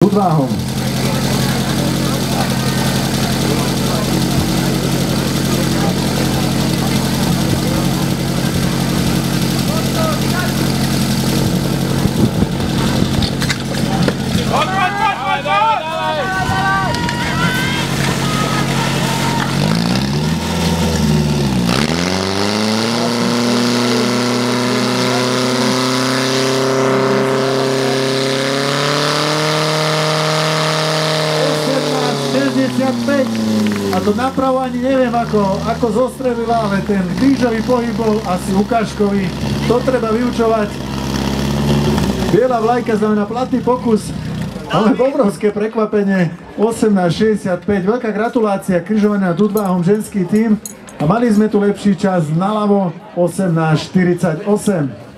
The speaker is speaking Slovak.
Dudváhom. A to napravo ani neviem ako zostrelila, ale ten krížový pohyb bol asi ukážkový. To treba vyučovať. Biela vlajka znamená platný pokus. Máme obrovské prekvapenie. 18.65. Veľká gratulácia križovania Dudváhom ženský tím. A mali sme tu lepší čas naľavo 18.48.